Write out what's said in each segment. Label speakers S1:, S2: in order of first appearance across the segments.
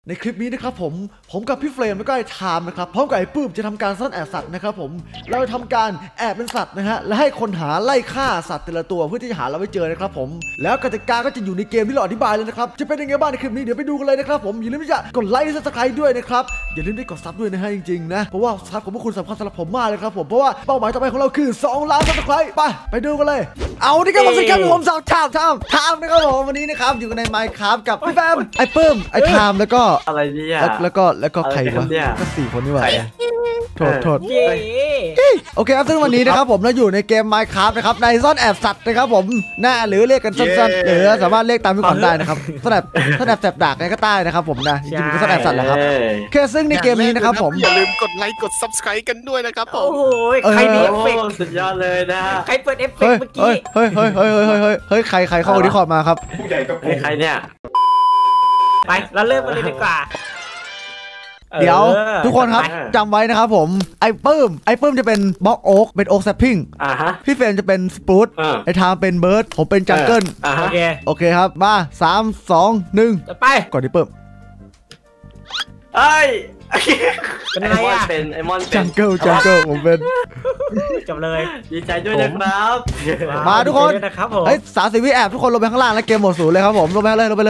S1: ในคลิปนี้นะครับผมกับพี่เฟรมแล้วก็ไอ้ไทม์นะครับพร้อมกับไอ้ปื้มจะทำการซ่อนแอบสัตว์นะครับเราจะทำการแอบเป็นสัตว์นะฮะและให้คนหาไล่ฆ่าสัตว์แต่ละตัวเพื่อที่จะหาเราไว้เจอนะครับผมแล้วกติกาก็จะอยู่ในเกมที่เราอธิบายเลยนะครับจะเป็นยังไงบ้างในคลิปนี้เดี๋ยวไปดูกันเลยนะครับผมอย่าลืมที่จะกดไลค์และ Subscribe ด้วยนะครับอย่าลืมได้กดซับด้วยนะฮะจริงๆนะเพราะว่าซับของพวกคุณสำคัญสำหรับผมมากเลยครับผมเพราะว่าเป้าหมายต่อไปของเราคือ2 ล้าน Subscribe ไปดูกันเลยเอาดิครับผมสวัสดีครับผมสาวไทม์นะครับผมวันนี้นะครับอยู่ใน Minecraft กับพี่แฟมไอ้ปื้มไอ้ไทม์แล้วก็
S2: อะไรเนี่ย
S1: แล้วก็ใครวะก็4 คนนี่หว่าโทษโอเคครับซึ่งวันนี้นะครับผมเราอยู่ในเกม Minecraft นะครับในซ่อนแอบสัตว์นะครับผมหน้าหรือเรียกกันสั้นๆหรือสามารถเรียกตามที่ก่อนได้นะครับซ่อนแอบแสบดากก็ได้นะครับผมนะจริงๆก็ซ่อนแอบสัตว์แหละครับแค่ซึ่งในเกมนี้นะครับผม
S3: อย่าลืมกดไลค์กด Subscribe กันด้วยนะครับผม
S2: โอ้โหใครมีเอฟเฟกต์สุดยอดเลยนะใครเปิดเอฟเฟกต์เมื่อกี้
S1: เฮ้ยใครเข้าดิคอร์ดมาครับ
S2: ใครเนี่ยไปเราเริ่มกันเลยดีกว่า
S1: เดี๋ยวทุกคนครับจำไว้นะครับผมไอ้ปื้มจะเป็นบล็อกโอ๊กเป็นโอ๊กแซปปิ้งพี่เฟรมจะเป็นสปรูตไอ้ไทม์เป็นเบิร์ดผมเป็นจังเกิลโอเคครับมา3 2 1
S2: ไป
S1: ก่อนที่ปื้ม
S2: เอ้ยเป็นไงอ่ะเป็นไอมอน
S1: จังเกิลผมเป็น
S2: จบเลยดีใจด้วยนะครับ
S1: มาทุกคนเฮ้ย30 วิแอบทุกคนลงไปข้างล่างแล้วเกมหมด0เลยครับผมลงไปเลย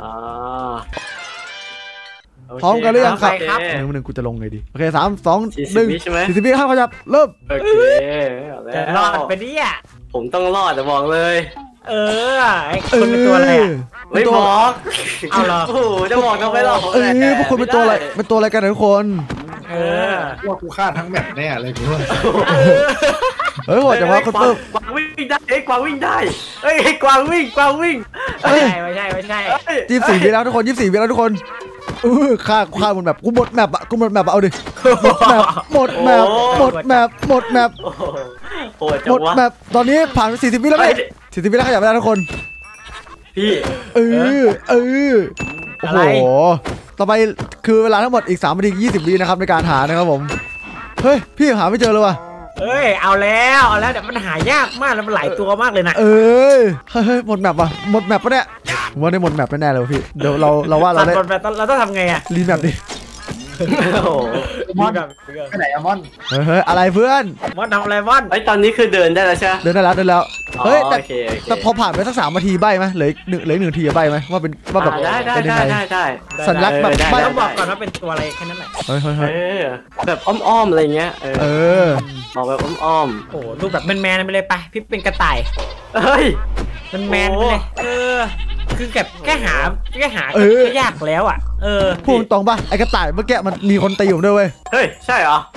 S1: พร้อมกันหรือยังครับหนึ่งกูจะลงไงดีโอเค3 2 1 40 วิครับขยับเริ่ม
S2: โอเคจะรอดไปดิอ่ะผมต้องรอดจะบอกเลยไอ้คนเป็นตัวอะไรอ่ะไม่บอกเอาหรอโอ้โหจะบอกก็ไม่หรอก
S1: พวกคุณเป็นตัวอะไรกันทุกคน
S3: ว่ากูฆ่าทั้งแมปแน่เลยกูว่า
S1: เฮ้ยโหดจังวะคุณเพิ่ม
S2: กวางวิ่งได้กวางวิ่งได้กวางวิ่งไม่ใช่
S1: 24 วิแล้วทุกคน24 วิแล้วทุกคนฆ่าหมดแมปกูหมดแมปเอาดิหมดแมปตอนนี้ผ่านไป40 วิแล้วไหม40 วิแล้วขยับไปแล้วทุกคน
S2: พี่
S1: โอ้โหต่อไปคือเวลาทั้งหมดอีก3 นาที 20 วินะครับในการหานะครับผมเฮ้ยพี่หาไม่เจอเลยว่ะ
S2: เอาแล้วแต่มันหายากมากแล้วมันหลายตัวมากเลยนะ
S1: หมดแมปป่ะหมดแมปปะเนี่ยผมว่าได้หมดแมปแน่เลยพี่เดี๋ยวเราว่าเรา
S2: ต้องทำไงอะ
S1: รีแมปดิ
S3: มอนไปไหนอะมอน
S1: อะไรเพื่อน
S2: มอนทำอะไรมอนตอนนี้คือเดินได้แล้วใช่
S1: เดินได้แล้วเฮ้ยแต่พอผ่านไปสัก3 นาทีใบไหมเหลือ1 นาทีใบไหมว่าแบบ
S2: เป็นยังไง
S1: สัญลักษณ์แบบใบ
S2: ต้องบอกก่อนว่าเป็นตัวอะไรแค่นั้นแหละแบบอ้อมอะไรเงี้ยบอกแบบอ้อมโอ้ดูแบบแมนไปเลยไปพี่เป็นกระต่ายมันแมนไปเลยคือแบบแค่หาก็ยากแล้วอ่ะ
S1: พูดตรงป่ะไอ้กระต่ายเมื่อกี้มันมีคนตีอยู่ด้วยเว้ย
S2: ใช่เหรอ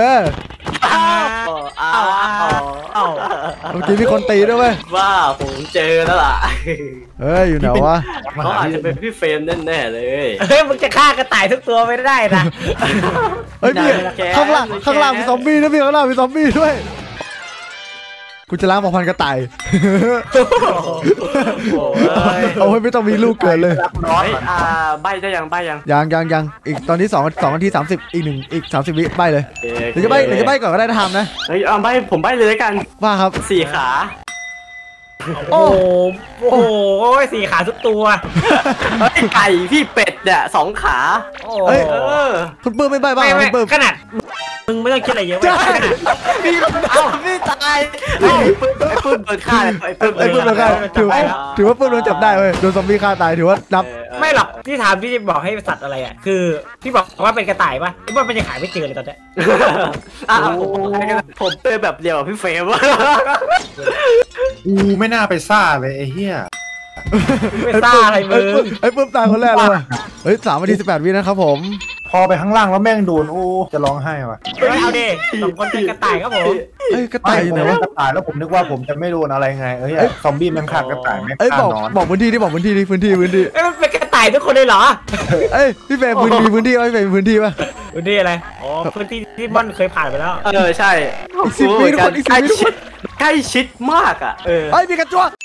S1: เมื่อกี้มีคนตีด้วยเว้ย
S2: ว้าผมเจอแล้วล่ะ
S1: อยู่ไหนวะ
S2: เขาอาจจะเป็นพี่เฟรมแน่เลยมึงจะฆ่ากระต่ายทุกตัวไม่ได้นะ
S1: พี่ข้างล่างมีซอมบี้นะพี่ข้างล่างมีซอมบี้ด้วยกูจะล้างหมอพันกระต่ายเอาให้ไม่ต้องมีลูกเกิดเลย
S2: ใบได้ยัง
S1: ยังอีกตอนนี้2 นาที 30อีก30 วิใบเลยหรือจะใบก่อนก็ได้ทำนะ
S2: ใบผมใบเลยกัน
S1: ว่าครับ
S2: 4 ขาโอ้โห4 ขาทุกตัวไก่พี่เป็ดเนี่ย2 ขา
S1: คุณปื้มไม่ใบบ้างคุณปื้ม
S2: ขนาดมึงไม่ต้องคิดอะไรเยอะพี่ตายไอ้ปื้มโดนฆ่า
S1: ไอ้ปื้มโดนฆ่าถือว่าปื้มโดนจับได้เว้ยโดนซอมบี้ฆ่าตายถือว่านับ
S2: ไม่หรอกที่ถามพี่บอกให้สัตว์อะไรอ่ะคือพี่บอกว่าเป็นกระต่ายป่ะไอ้บ้ามันยังหายไม่เจอเลยตอนนี้ผมเจอแบบเดียวพี่เฟรม
S3: ไม่น่าไปซ่าเลยไอ้เหี้ย
S2: ไม่ซ่าอะไรมึง
S1: ไอ้ปื้มตายคนแรกเลย3 นาที 18 วินะครับผม
S3: พอไปข้างล่างแล้วแม่งโดนจะร้องไห้ว่ะ
S2: เอาดิ2 คนเป็นกระต่ายครับผม
S1: กระต่ายอยู่ไหนวะ
S3: กระต่ายแล้วผมนึกว่าผมจะไม่โดนอะไรไงซอมบี้แม่งฆ่ากระต่ายแม่งฆ่านอน
S1: บอกพื้นที่พื้นที่
S2: มันเป็นกระต่ายทุกคนเลยเหรอ
S1: พี่เฟรมพื้นที่พี่เฟรมพื้นที่ป่ะ
S2: พื้นที่อะไรพื้นที่ที่ม่อนเคยผ่านไปแล้วใช่
S1: 10 วิทุกคน
S2: ใกล้ชิดมากอ่ะ
S1: มีกระจั่ว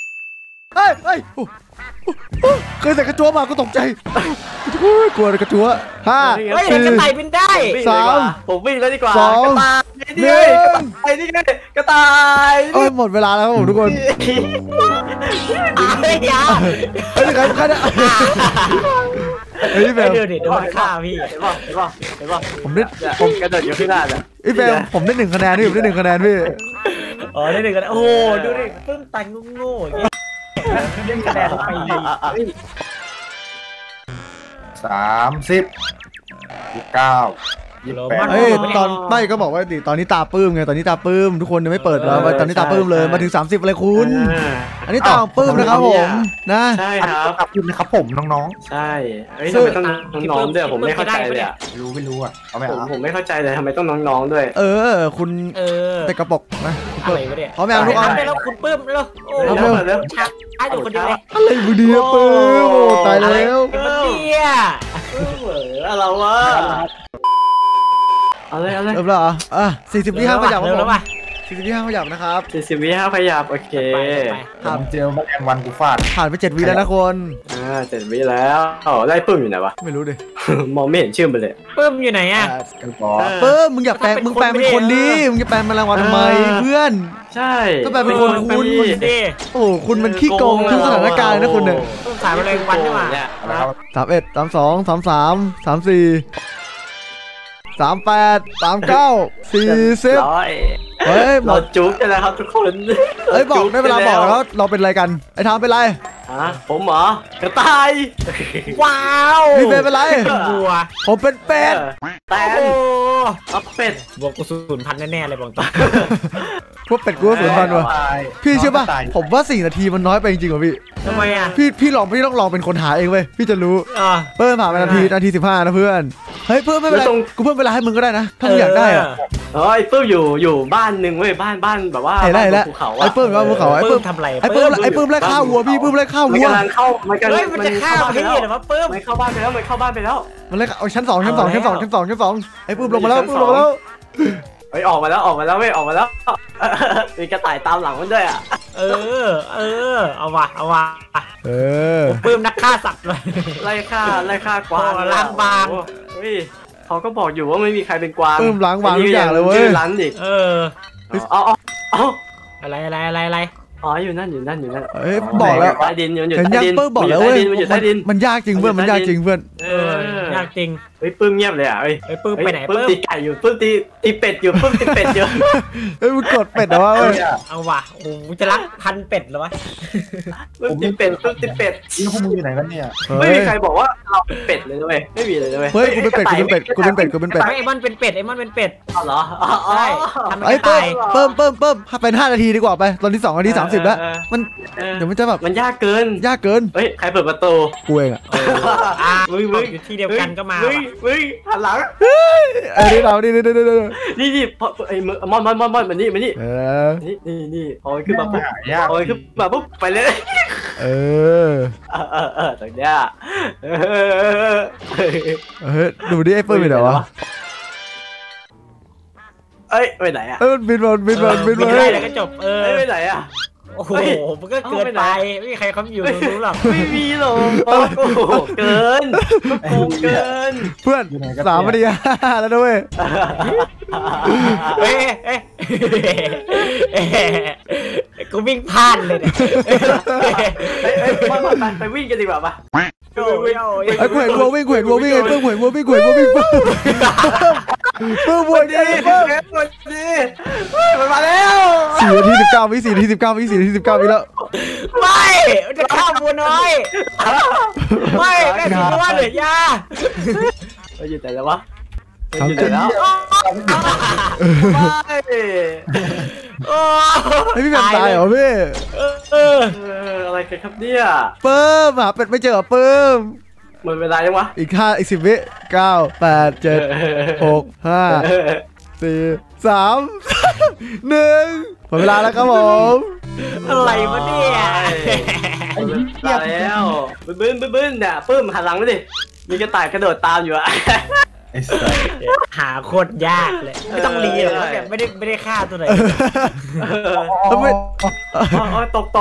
S1: เคยใส่กระจั่วมาก็ตกใจกลัวกระจั่ว
S2: 5 4 กระต่ายบินได้3ผมวิ่งแล้วดีกว่า
S1: 2 1
S2: กระต่าย
S1: หมดเวลาแล้วครับผมทุกคน
S2: ยา
S1: ใครเฮ้ยพี่เฟรม
S2: ดูดิดูมันฆ่าพี่
S3: เห็นป่ะ
S1: ผมได้
S3: ผมกระโดดอยู่ข้างหน้าเนี่ย
S1: พี่เฟรมผมได้1 คะแนนพี่ผมได้1 คะแนนพี่
S2: อ๋อได้1 คะแนนโอ้โหดูดิเพิ่มตังค์โง่ๆอย่างเงี้ยเล่นคะแนนไป
S3: 30 29 28
S1: เฮ้ยตอนไม่ก็บอกว่าดิตอนนี้ตาปื้มไงตอนนี้ตาปื้มทุกคนยังไม่เปิดแล้วตอนนี้ตาปื้มเลยมาถึง30เลยคุณ อันนี้ตาของปื้มนะครับผมนะ
S2: ใช่
S3: ค
S2: ค
S3: รั
S2: รั
S3: บบ ขอบคุณนะครับผมน้อง
S2: ใช่เฮ้ยทำไมต้องน้องๆด้วยผมไม่เข้าใจเลยอ่ะ
S3: ๆไม่รู้อ่ะเอาไหม
S2: ผมไม่เข้าใจเลยทำไมต้องน้องๆด้วย
S1: คุณแต่กระปกนะ
S2: อะไรวะเนี่ย
S1: พร้อมยังทุกคน
S2: ไปแล้วคุณปื้มแล้วโอ้
S1: เร็ว
S2: ชักไอ้ตัวคนเดียวเลย
S1: อะไรบุดีอะปื้มโอ้ตายแล้ว
S2: เนี่ยอะไรวะอะไร
S1: เริ่มแล้วเหรอ40 วิห้ามขยับครับ
S2: เร็ว
S1: ผ
S2: แล้ว
S1: ม
S2: ป่ะ
S1: 40 วิห้ามขยับนะครับ
S2: 40 วิห้ามขยับโอเค
S3: ผมเจอแมลงวันกูฟาด
S1: ผ่านไป7 วิแล้วนะคน
S2: 7 วิแล้วได้ปื้มอยู่ไหนวะ
S1: ไม่รู้ดิ
S2: มองไม่เห็นชื่อมันเลยปื้มอยู่ไหนอ่ะ
S1: ปื้มมึงอย่าแปลงมึงแปลงเป็นคนดีมึงจะแปลงแมลงวันทำไมเพื่อน
S2: ใช่
S1: ก็แปลงเป็นคนคุณโอ้คุณมันขี้โกงทุกสถานการณ์นะคุณเนี่ย
S2: ต้องสายแมลงวันใช่ไหม
S1: 31 32 33 34 38 39 40เฮ้ยบ
S2: เรา
S1: อก
S2: จุ๊กกันแล้วครับทุกคน
S1: เฮ้ยบอกได้เวลาบอกแล้วเราเป็นอะไรกันไอ้ทามเป็นไร
S2: ผมเหรอกระต่ายว้าว
S1: พี่เป็นไร
S2: บัว
S1: ผมเป็นเป็ด
S2: แตนเอาเป็ดบวกกู0,000แน่ๆเลยบอกต่อ
S1: พวกเป็ดกูสูญพันธุ์วะพี่เชื่อป่ะผมว่า4 นาทีมันน้อยไปจริงๆว่ะพี่
S2: ทำไมอ่ะ
S1: พี่ต้องลองเป็นคนหาเองเว้ยพี่จะรู้เพิ่มผ่านไปนาที15นะเพื่อนเฮ้ยเพิ่มไม่เป็นไรกูเพิ่มเวลาให้มึงก็ได้นะถ้ามึงอยากได้อะ
S2: เฮ้ยปื้มอยู่บ้านหนึ่งเว้ยบ้านแบบว่า
S1: ไอ้ไรแล้ว
S2: ภูเขา
S1: ไอ้เพิ่มภูเขาไอ้เพิ่มทำไรไอ้เพิ่มไล่ฆ่าวัวพี่เพิ่มไล่ฆ่า
S2: มัน
S1: วัว
S2: กำลังเข้ามันจะฆ่าพี่เหรอวะปื้มมันเข้าบ้านไปแล้ว
S1: มันไล่เอาชั้น 2ไอ้เพิ่มลงมาแล้ว
S2: เฮ้ยออกมาแล้วเว้ยออกมาแล้วมีกระต่ายตามหลังมันด้วยอ่ะเอาว่ะปื้มนักฆ่าสัตว์เลยไล่ฆ่ากวางล้างบางเฮ้ยเขาก็บอกอยู่ว่าไม่มีใครเป็นกวาง
S1: ปื้มล้างบางทุกอย่างเลยเว้ย
S2: ล้างดิเอาอะไรอ๋ออยู่นั่น
S1: เฮ้ยบอกแล้ว
S2: ใต้ดินอยู่
S1: เห็น
S2: ใต้
S1: ยัง
S2: ดิน
S1: ปื้มบอกแล้วเว้ย
S2: อยู่ใต้ดิน
S1: มันยากจริงเพื่อนมันยากจริงเพื่อน
S2: ยากจริงเฮ้ยปื้มเงียบเลยอ่ะเฮ้ยปื้มไปไหนปื้มตีไก่อยู่ปื้มตีเป็ดอยู่ปื้มตีเป็ดอยู่
S1: เฮ้ยมึงกดเป็ดเหรอวะเว้ย
S2: เอาว่ะโอ้จะรักพันเป็ดเหรอวะปื้มตีเป็ด
S3: นี่พวกมึงอยู่ไหนกันเนี่ย
S2: ไม่มีใครบอกว่าเราเป็นเป็ดเลยด้วยไม่มีเลยด้วย
S1: เฮ้ยกูเป็นเป็ดไอ้มอนเป็นเป็ด
S2: เหรอใช่
S1: ไอ้เพิ่มเป็น5 นาทีดีกว่าไปตอนที่2 นาที 30แล้วมันเดี๋ยวมันจะแบบ
S2: มันยากเกิน
S1: เฮ้
S2: ยใครเปิดประตู
S1: กูเองอ่ะ
S2: มึงอยู่ที่เดียวกันก็มามึงหันหลัง
S1: ไอ้นี่เรานี่
S2: พอไอ้มอนมันนี่นี่พอขึ้นมาปุ๊บไปเลยตรงเนี้ย
S1: ดูดิไอ้เปิ้ลไปไหนวะ
S2: ไปไหนอ่ะ
S1: มันบิน
S2: ได้แล้วก็จบไปไหนอ่ะโอ้โหมันก็เกินไปไม่มีใครเขาอยู่รู้หรอกไม่มีหรอกโอ้โหเกิน
S1: เพื่อน3 นาทีแล้วด้วย
S2: กูวิ่งพลาดเลยเนี่ยไปวิ่งกันดีกว่าป่ะ
S1: ไอ้กูเห็นวัววิ่งไอ้เพิ่มเห็นวัววิ่งเพิ่มวัวดี
S2: มันมาแล้ว
S1: 4 นาที 19 วิแล้ว
S2: ไม่จะฆ่าวัวน้อยไม่แม่สิว่าเหลือยาอยู่แต่แล้ววะอยู่แต่แล้ว
S1: ไม่พี่แบบตายเหรอพี่
S2: อะไรกันครับเนี่ย
S1: เพิ่มหาเป็ดไม่เจอเพิ่ม
S2: หมดเวลายังวะ
S1: อีก10 วิ9 8 7 6 5 4 3 1หมดเวลาแล้วครับผม
S2: อะไรวะเนี่ยมาแล้วบึ้นเนี่ยปื้มหันหลังไปดิมีกระต่ายกระโดดตามอยู่อะหาโคตรยากเลยไม่ต้องรีหรอกแบบไม่ได้ฆ่าตัวไหนตก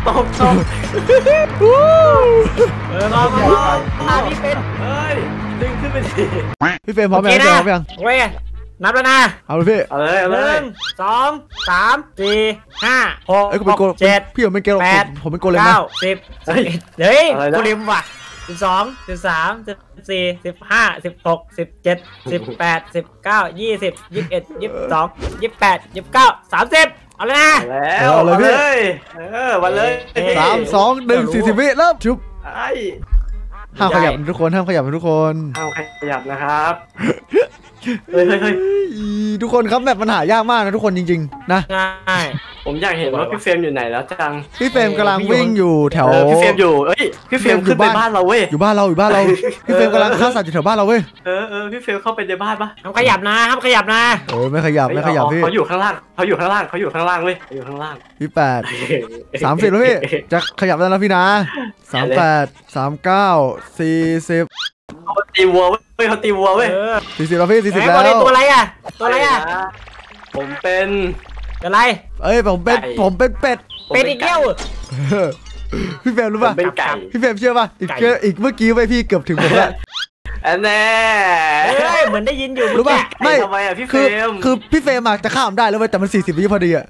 S2: มาพี่เป็นดึงขึ้นไปดิ
S1: พี่เป็นพร้อมยัง
S2: เว้ยนับแล้วนะ
S1: เอาเลยพี่
S2: 1 2 3 4 5 6 7
S1: พี่ผมเป็นเกล8ผมเป็นโกเลม
S2: 9 10เฮ้ยโกเลมว่ะ 12 13 14 15 16 17 18 19 20 21 22 28 29 30เอาเลยนะ
S4: แล้วเอาเลยวันเลย
S1: 3 2 1 40 วิเริ่มชุบ
S4: ไอ้
S1: ห้ามขยับทุกคนห้ามขยับทุกคน
S4: ห้ามขยับนะครับเฮ้ย
S1: ทุกคนครับแบบมันหายากมากนะทุกคนจริงๆนะ
S2: ใช่
S4: ผมอยากเห็นว่าพี่เฟรมอยู่ไหนแล้วจัง
S1: พี่เฟรมกำลังวิ่งอยู่แถว
S4: พี่เฟรมอยู่พี่เฟรมขึ้นไปบ้านเราเว้ย
S1: อยู่บ้านเราพี่เฟรมกำลังฆ่าสัตว์อยู่แถวบ้านเราเว้ย
S4: พี่เฟรมเข้าไปในบ้านปะ
S2: ห้ามขยับนะห้ามขยับนะ
S1: ไม่ขยับพี่
S4: เขาอยู่ข้างล่างเว้ยอยู่ข้างล่าง
S1: พี่8 30แล้วพี่จะขยับแล้วนะพี่นะ38 39 40
S4: เขาตีวัวเว้ย
S1: 40แล้วพี่40แล้ว
S2: ตัวอะไรอ่ะ
S4: ผมเป็น
S2: อะไร
S1: ผมเป็นเป็ด
S2: เป็นอีกแล้ว
S1: พี่เฟรมรู้ป่ะ
S4: เป็นไก่
S1: พี่เฟรมเชื่อป่ะอีกเมื่อกี้ไปพี่เกือบถึงผมแล้ว
S4: อันแน่
S2: เหมือนได้ยินอยู่
S1: รู้ป่ะไม่
S4: ทำไมอ่ะพี่เฟรม
S1: คือพี่เฟรมอาจจะข้ามได้แล้วเว้ยแต่มัน40 วิพอดีอ่ะ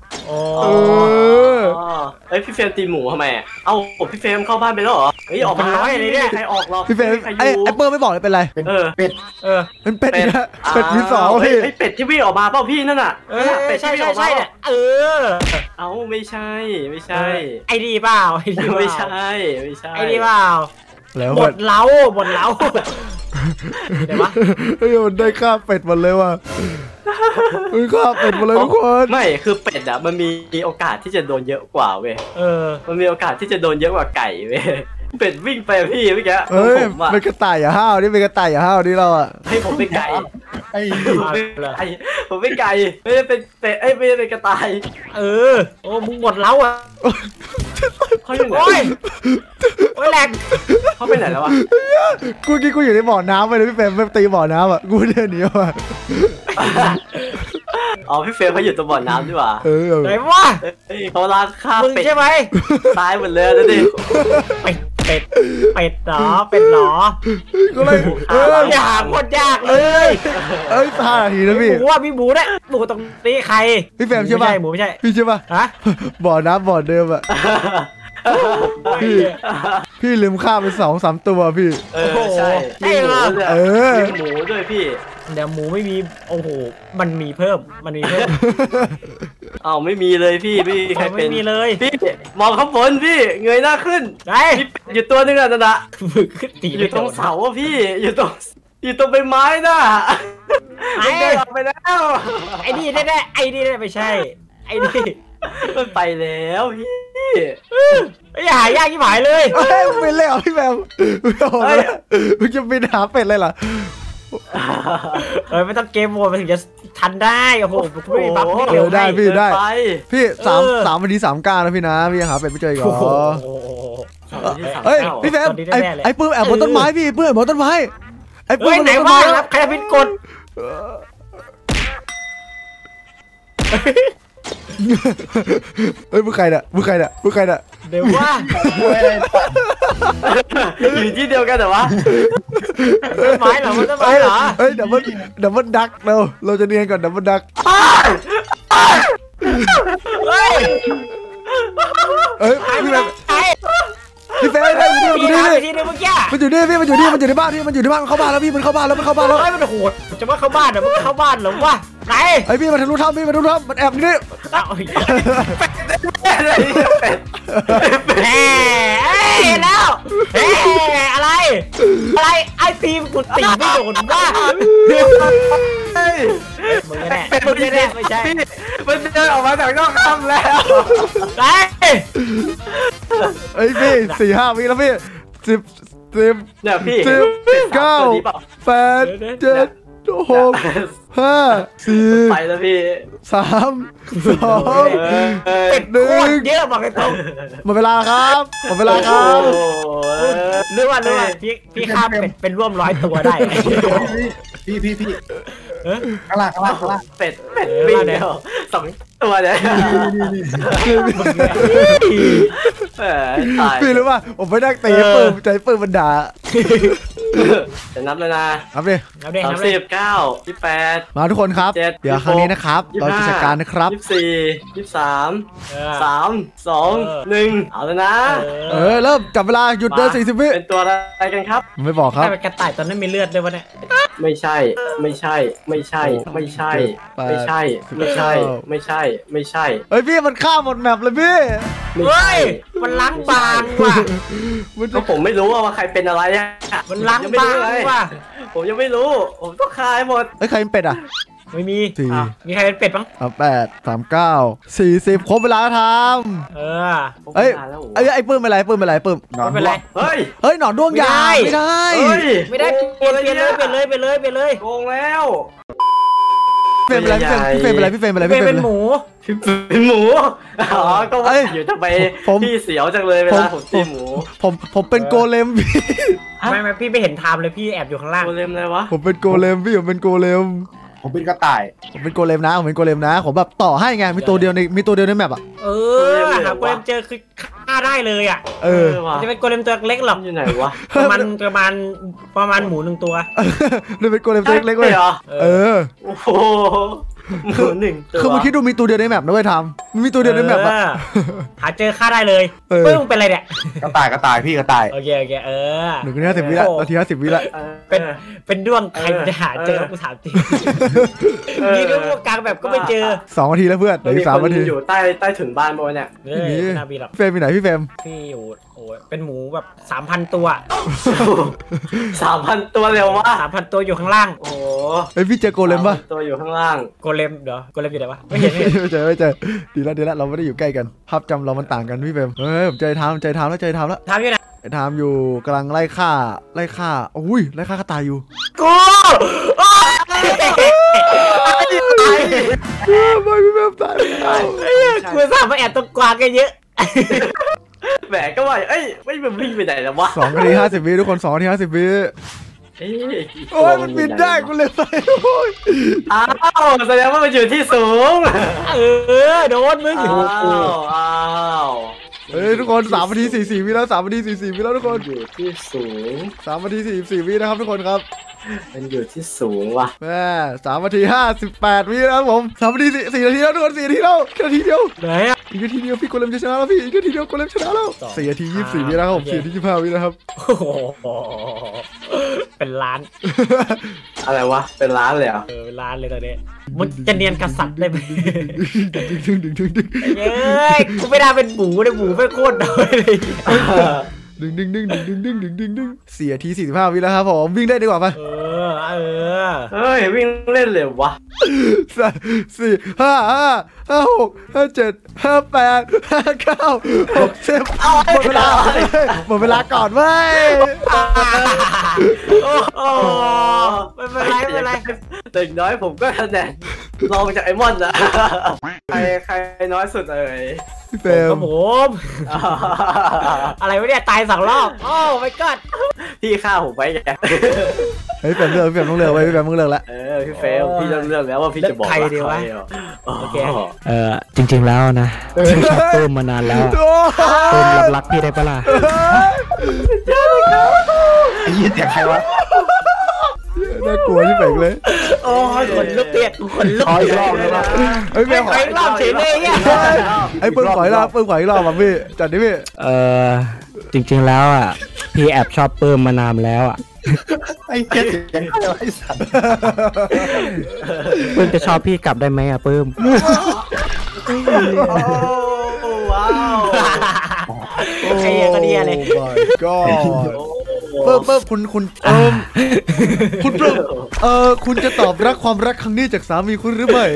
S4: พี่เฟรมตีหมูทำไมเอ้าพี่เฟรมเข้าบ้านไปแล้วเหรอออกมาน้อยเลยเนี่ยใครออกหรอ
S1: พี่เฟรมไอ้เปิ้ลไม่บอกเลยเป็นไร
S3: เป็ด
S1: เป็นเป็ดอีกแล้วเป็ดมี2พี่
S4: ไอ้เป็ดที่วิ่งออกมาเปล่าพี่นั่นน่ะเป็ด
S2: ใช่
S4: ที่วิ่งออกมา
S2: เนี่ย
S4: เอ้าไม่ใช่
S2: ไอดีเปล่า
S4: ไม่ใช่
S2: ไอดีเปล่า
S1: แล้ว
S2: หมดเล้าเดี๋ยววะ
S1: มันได้ฆ่าเป็ดหมดเลยว่ะฆ่าเป็ดหมดเลยทุกคน
S4: ไม่คือเป็ดมันมีโอกาสที่จะโดนเยอะกว่าเว้ยมันมีโอกาสที่จะโดนเยอะกว่าไก่เว้ยเป็ดวิ่งไปพี่เมื่อกี้
S1: เป็นกระต่ายอย่าห้าวนี่เป็นกระต่ายอย่าห้าวนี่เราอ่ะ
S4: ให้ผมเป็นไก่ ผมเป็นไก่ไม่ได้เป็นเป็ดไม่ได้เป็นกระต่าย
S2: มึงหมดเล้าอ่ะ
S4: เขาอยู่ไหน
S2: โอ้ยแหลก
S4: เขาไปไหนแล้ววะ
S1: กูอยู่ในบ่อน้ำไปเลยพี่เฟรมไปตีบ่อน้ำอ่ะกูเดินหนีมา
S4: พี่เฟรมเขาอยู่ตรงบ่อน้ำดีกว่า
S2: ไหนวะ
S4: เขาลากฆ่าเป็ด
S2: ใช่ไหม
S4: ตายหมดเลยนะดิ
S2: เป็ดเหรอ
S1: ก็เลย
S2: ยากโคตรยากเลย
S1: 5 นาทีนะพี่
S2: หมูว่ามีหมูได้หมูตรงนี้ใคร
S1: พี่เฟรมใช่ป่ะ
S2: หมูไม่ใช่
S1: พี่ใช่ป่ะบ่อน้ำบ่อเดิมอ่ะพี่ลืมฆ่าไป2-3 ตัวพี่
S4: ใช่
S2: มีหมู
S4: ด้วยพี่
S2: เดี๋ยวหมูไม่มีโอ้โหมันมีเพิ่ม
S4: ไม่มีเลยพี่ใครเป็น
S2: ไม่มีเลย
S4: พี่มองข้างบนพี่เงยหน้าขึ้น
S2: ได้
S4: อยู่ตัวนึงอ่ะนะอยู่ตรงเสาพี่อยู่ตรงใบไม้น่ะ
S2: ไอ้ออกไปแล้วไอ้นี่ได้ไอ้นี่ได้ไม่ใช่ไอ้นี่
S4: มันไปแล้วพี่
S2: อย่าหายากที่หมายเลย
S1: เป็นเลยพี่แมวมึงจะไปหาเป็ดเลยเหรอ
S2: ไม่ต้องเกมโหมดมันถึงจะทันได้โอ้โหไม่บัฟ
S1: เร็วได้พี่ได้พี่3 นาที 39นะพี่นะพี่ยังหาเป็ดไม่เจออีกเหรอพี่แมวไอ้ปื้มแอบบนต้นไม้พี่ปื้มแอบบนต้นไม้ไอ้ปื้ม
S2: ไหนวะรับใครพิษกด
S1: มึงใครเนี่ย
S2: เดี๋ยวว่า
S4: อยู่ที่เดียวกันเหรอวะ
S2: ต้นไม้เหรอ
S1: ดับเบิลดักเราจะเรียนก่อนดับเบิลดักพี่แฟนมันอยู่นี่มันอยู่ในบ้านพี่มันอยู่ในบ้านมันเข้าบ้านแล้วพี่มันเข้าบ้านแล้วมัน
S2: โหดจะว่าเข้าบ้านเหรอมันเข้าบ้านเหรอวะไหน
S1: ไอพี่มันทะลุถ้ำมันแอบนี่
S2: แล้วอะไรไอตีมกูตีไม่โดนว่ามึงแน่ไม่ใช่
S4: มันเดินออกมาจากนอกถ้ำแล้ว
S2: ไป
S1: ไอพี่4-5 วิแล้วพี่10
S4: เนี่ยพี่
S1: 9 8 7 6 5 4
S4: ไปแล้วพี่
S1: 3 2
S2: 1เยอะบอกให้ตรง
S1: หมดเวลาครับ
S2: หรือว่าพี่ข้ามเป็นร่วม100 ตัวได้
S3: พี่ข้างล่าง
S4: เป็ดวิ่งเดียว2 ตัวเลย
S1: พี่รู้ป่ะผมไม่ได้ตีปืนใจปืนมันด่า
S4: จะนับเลยนะ
S1: ครับดิ
S2: นับดิ
S4: สาม
S2: นับ
S4: สิ
S2: ดิ
S4: บเก้า28
S1: มาทุกคนครับ
S4: 7
S1: เดี๋ยวครั้งนี้นะครับเราจะจัดการนะครับ
S4: 24 23 3 2 1เอาแล้วนะ
S1: เริ่มจับเวลาหยุดเดิน40 วิ
S4: เป็นตัวอะไรกันครับ
S1: ไม่บอกครับ
S2: ถ้าเป็นกระต่ายตอนนั้นมีเลือดด้วยวะเนี่ย
S4: ไม่ใช่ไม่ใช่ไม่ใช่ไม่ใช่ไม่ใช่ไม่ใช่ไม่ใช่ไม่ใช่
S1: เฮ้ยพี่มันฆ่าหมดแมปเลยพี่
S4: ไม่
S2: เฮ้
S4: ใช่
S2: ยมันล้างบางว่ะ
S4: ก็ผมไม่รู้ว่าใครเป็นอะไรอะ
S2: มันล้างบางว่ะ
S4: ผมยังไม่รู้ ผมต้องคายหมด
S1: เฮ้ยใครเป็นเป็ดอ่ะ
S2: ไม่มี
S1: สี่
S2: มีใครเป็นเป็ดบ้าง
S1: 8 39 40ครบเวลาท
S2: เออ
S1: ำเอ้ยไอ้ปื้มเป็นไรปื้มเป็นไรปื้ม
S3: นอน
S2: ไม่เป็นไร
S4: เฮ้ย
S1: เฮ้ยหนอนด้วงยาไม่ได้
S4: เฮ้ย
S2: ไม่ได้เปลี่ยนเลย
S4: โกงแล้ว
S1: พี่เฟรมเป็นไรพี่เฟรมเป็นไรพี่เฟรมเป็นไร
S2: เป็
S1: พี่
S2: น
S1: เฟรม
S2: เป็นหมู
S4: เป็นหมูอ๋อก็ว่าอยู่ทำไม
S1: ผม
S4: พี่เสียวจังเลยเวลาผมตีหมู
S1: ผมเป็นโกเลมพี่
S2: ไม่พี่ไม่เห็นไทม์เลยพี่แอบอยู่ข้างล่าง
S4: โกเลมอะไรวะ
S1: ผมเป็นโกเลมพี่ผมเป็นโกเลม
S3: ผมเป็นกระต่าย
S1: ผมเป็นโกเลมนะผมเป็นโกเลมนะผมแบบต่อให้ไงมีตัวเดียวในแมปอ่ะ
S2: เออหาโกเลมเจอคือฆ่าได้เลยอ่ะ
S4: ว่ะ
S2: จะเป็นโกเลมตัวเล็กหรอก
S4: อยู่ไหนวะ
S2: ประมาณหมูหนึ่งตัว
S1: เลยเป็นโกเลมตัวเล็กๆเว้ย
S4: เหรอ
S1: เออ
S4: โอ้โหหมูหนึ่งตัว
S1: คือมึงคิดดูมีตัวเดียวในแมปนะเว้ยทำมันมีตัวเดียวในแมปอ่ะ
S2: หาเจอฆ่าได้เลย
S1: เออ
S2: ปึ้งเป็นอะไรเนี่ย
S3: กระต่ายพี่กระต่าย
S2: โอเคเออ
S1: 1 นาที 50 วิละนาที 50 วิละ
S2: เป็นด้วงใครจะหาเจอกูถามจริงนี่ด้วงพวกกลางแบบก็ไม่เจอ
S1: 2 นาทีแล้วเพื่อนเหลืออีก3 นาที
S4: อยู่ใต้ถุนบ้านป่ะเนี่ย
S2: เฮ้ยไม่น่ามีหรอก
S1: พี่เฟรมอยู่ไหนพี่เฟรม
S2: พี่อยู่โอ้ยเป็นหมูแบบ 3,000 ตัว
S4: 3,000 ตัวเร็ววะ
S2: 3,000 ตัวอยู่ข้างล่าง
S4: โอ้โห
S1: เฮ้ยพี่เจอโกเลมปะ
S4: 3,000 ตัวอยู่ข้างล่าง
S2: โกเลมเดี๋ยวโกเลมอยู่ไหนวะไม่เห็น
S1: ไม่เจอดีแล้วเราไม่ได้อยู่ใกล้กันภาพจำเรามันต่างกันพี่เฟรมเฮ้ยผมเจอไทม์แล้ว
S2: ทำอยู่ไหน
S1: ไอ้ไทม์อยู่กำลังไล่ฆ่าอุ้ยไล่ฆ่ากระต่ายอยู่
S2: กูโอ๊ย
S1: ไม่พี่เฟรมตายแล้ว
S2: กูสามารถแอบตรงกวางกันเยอะ
S4: แหมก็ว่าเอ้ยไม่มันวิ่งไปไหนแล้ววะ
S1: 2 นาที 50 วิทุกคน2 นาที 50 วิ
S4: เอ้ย
S1: โอ้ยมันบินได้กูเลยไปโอ้ย
S4: อ้าวแสดงว่ามันอยู่ที่สูง
S2: โดนมึง
S4: อ้าว
S1: เฮ้ยทุกคน3 นาที 44 วิแล้ว3 นาที 44 วิแล้วทุกคน
S4: อยู่ที่สูง
S1: 3 นาที 44 วินะครับทุกคนครับ
S4: มันอยู่ที่สูงว่ะ
S1: แม่3 นาที 58 วิแล้วผม3 นาที4 นาทีแล้วทุกคน4 นาทีแล้วแค่นาทีเดียว
S2: ไหนอะ
S1: อีกนาทีเดียวพี่โกเลมจะชนะแล้วพี่อีกนาทีเดียวโกเลมชนะแล้ว4 นาที 24 วิแล้วครับผม4 นาที 25 วินะครับ
S2: โอ้โหเป็นล้าน
S4: อะไรวะเป็นร้านเลยเหรอ
S2: เป็นล้านเลยตอนนี้มึงจะเนียนกษัตริย์ได้ไหม
S1: ดึง
S2: เอ้ยกูไม่ได้เป็นหมูเลยหมูไม่โคตรน้อยเลย
S1: 4 นาที 45 วิแล้วครับผมวิ่งได้ดีกว่าปะ
S2: เออ
S4: เฮ้ยวิ่งเล่นเลยวะ
S1: 4 5 6 5 7 5 8 5 9 60หมดเวลาก่อนเว้ย
S2: โอ้ไม่เป็นไร
S4: แต่น้อยผมก็คะแนนลองจากไอ้มอนอะใครน้อยสุดเอ่ย
S1: พี่เฟร
S2: ก็
S1: ม
S2: ผมอะไรวะเนี่ยตาย2 รอบโอ้ไม่กอด
S4: พี่ฆ่าผมไปแก
S1: เฮ้ยพี่เฟรมต้องเลือกไว้พี่เฟรมต้องเลือกแล้ว
S4: พี่เฟลพี่เลือกแล้วว่าพี่จะบอก
S2: ใครดีวะ
S4: โอเค
S5: จริงๆแล้วนะพี่ชอบปื้มมานานแล้วปื้มรักพี่ได้ปะล่ะ
S3: ไอ้ยี่เสียงใครวะ
S1: น่ากลัวที่แปลกเลย
S2: โอ้ยขนลุกเปียกขนลุก
S3: ขออีกรอบเลยนะ
S1: เฮ้ย
S2: ไม่
S1: แม่
S2: ไปรอบเฉยเลยเนี่ย
S1: ไอ้ปื้มขอยรอบแบบพี่จัดดิพี่
S5: จริงๆแล้วอ่ะพี่แอบชอบปื้มมานานแล้วอ่ะ
S3: ไอ้เหี้ยเสียงใครวะไอ้สัตว์
S5: ปื้มจะชอบพี่กลับได้ไหมอ่ะปื้ม
S4: ว้าว
S2: ใครก็ดีเลย
S1: ก็ เปิ้มคุณคุณเปิ้มคุณจะตอบรักความรักครั้งนี้จากสามีคุณหรือไม่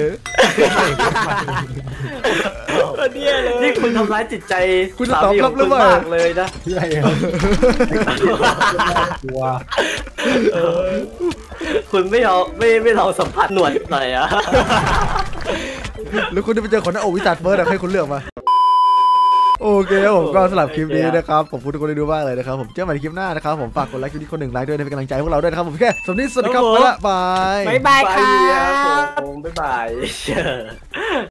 S4: นี่คุณทำร้ายจิตใจ
S1: คุณจะตอบรับหรือไม่
S4: มากเลยนะ
S3: เพื่ออะไรกลัว
S4: คุณไม่ลองสัมผัสหนวดหน่อยอะ
S1: แล้วคุณจะไปเจอคนหน้าอกวิจารณ์เฟิร์สให้คุณเลือกมาโอเคผมก็สำหรับคลิปนี้นะครับผมทุกคนได้ดูมากเลยนะครับผมเจอกันใหม่ในคลิปหน้านะครับผมฝากกดไลค์คลิปนี้คน1 ไลค์ด้วยเป็นกำลังใจให้พวกเราด้วยนะครับผมแค่สวัสดีครับไปละบาย
S2: บ๊ายบายครับ
S4: ผมบ๊ายบาย